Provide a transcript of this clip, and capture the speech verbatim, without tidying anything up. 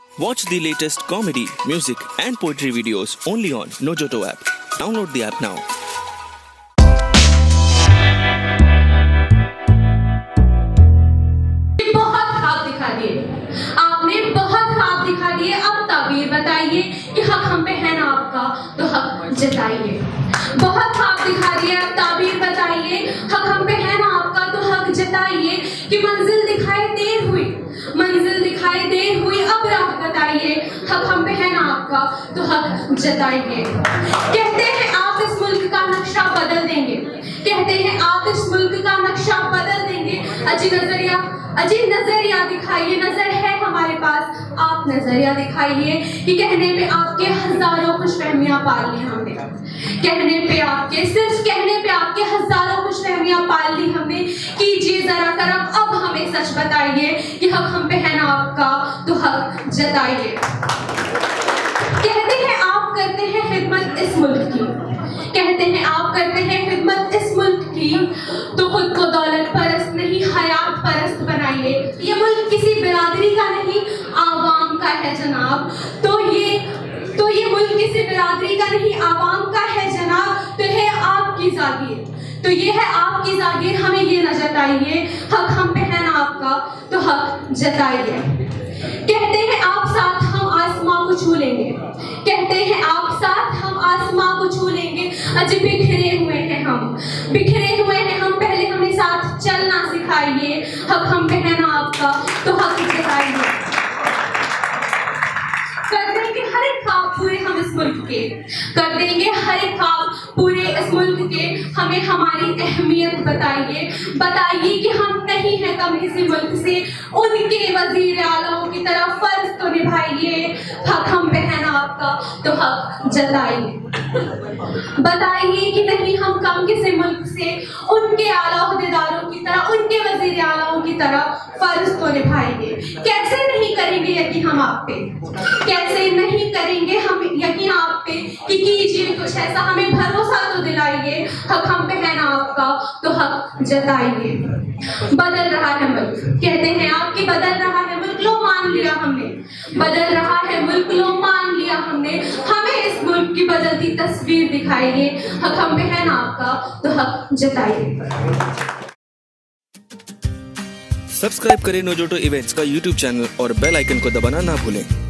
Watch the latest comedy, music and poetry videos only on Nojoto app. Download the app now. बहुत ख्वाब दिखा दिए आपने, बहुत ख्वाब दिखा दिए। अब ताबीर बताइए कि हक हम पे है ना आपका, तो हक जताइए। बहुत ख्वाब दिखा दिए, अब ताबीर बताइए, हक हम पे है ना आपका, तो हक जताइए। कि मंजिल दिखाई देर हुई, मंजिल दिखाई देर हुई, अब राह बताइए, हक हम पे है ना आपका, तो हक जताइए। कहते हैं आप इस मुल्क का नक्शा बदल देंगे, कहते हैं आप इस मुल्क का नक्शा बदल देंगे। अजी नजरिया, अजी नजरिया दिखाइए, नजर है हमारे पास, आप नजरिया दिखाइए। कि कहने पे आपके हजारों खुशफहमियां पाल ली हमने, कहने पे आपके, सिर्फ कहने पे आपके हजारों खुशफहमियां पाल ली हमने। कीजिए जरा करम, अब हमें सच बताइए कि हक हम पे है ना आपका, तो हक जताइए। कहते हैं आप करते हैं खिदमत इस मुल्क की, कहते हैं आप करते हैं खिदमत इस मुल्क की, तो खुद को दौलत परस्त नहीं हयात परस्त बनाइए। ये मुल्क किसी बिरादरी का नहीं आवाम का है जनाब, तो ये तो ये मुल्क किसी बिरादरी का नहीं आवाम का है जनाब। तो है आपकी जागीर, तो ये है आपकी जागीर, हमें ये न जताइए, हक हम पे है ना आपका, तो हक जताइए। कहते हैं आप साथ हम आसमां को छू लेंगे, कहते हैं आप साथ हम आसमां को छू लेंगे। अजी बिखरे हुए हैं हम, बिखरे हुए हैं हम, पहले हमें साथ चलना सिखाइए। हक हम पे है ना आपका, तो हक जताइए। कर देंगे हर एक ख्वाब पूरे हम इस मुल्क के, कर देंगे हर एक ख्वाब पूरे इस मुल्क के। हमें हमारी अहमियत बताइए, बताइए कि हम नहीं हैं कम किसी मुल्क से। उनके वजीर आलमों की तरफ फर्ज तो निभाइए। हक हम पे है ना आपका, तो हक जताइए। बताइए कि नहीं हम कम किसी मुल्क से, उनके आला ओहदेदारों की तरह, उनके वजीर आलमों की तरह फर्ज तो निभाइए। कैसे नहीं करेंगे यकीन हम आप पे, कैसे नहीं करेंगे हम यकीन आप पे। कि कीजिए कुछ ऐसा, हमें भरोसा तो दिलाइए। हक हम पे है ना आपका, तो हक जताइए। बदल रहा है मुल्क, कहते हैं आपकी बदल रहा है मुल्क, लो मान लिया हमने, बदल रहा है मुल्क, लो मान लिया हमने। हमें इस मुल्क की बदलती तस्वीर दिखाइए। हक हम पे है ना आपका, तो हक जताइए। सब्सक्राइब करें नोजोटो इवेंट्स का यूट्यूब चैनल और बेल आइकन को दबाना ना भूलें।